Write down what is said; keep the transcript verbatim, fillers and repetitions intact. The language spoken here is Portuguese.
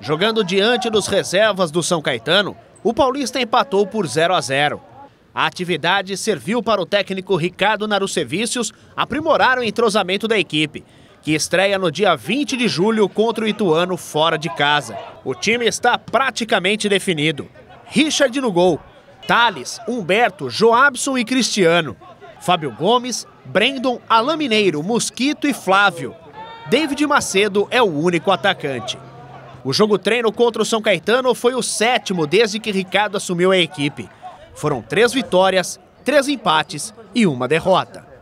Jogando diante dos reservas do São Caetano, o Paulista empatou por zero a zero. A atividade serviu para o técnico Ricardo Narucevicius aprimorar o entrosamento da equipe, que estreia no dia vinte de julho contra o Ituano fora de casa. O time está praticamente definido. Richard no gol, Thales, Humberto, Joabson e Cristiano. Fábio Gomes, Brendon, Alain Mineiro, Mosquito e Flávio. David Macedo é o único atacante. O jogo treino contra o São Caetano foi o sétimo desde que Ricardo assumiu a equipe. Foram três vitórias, três empates e uma derrota.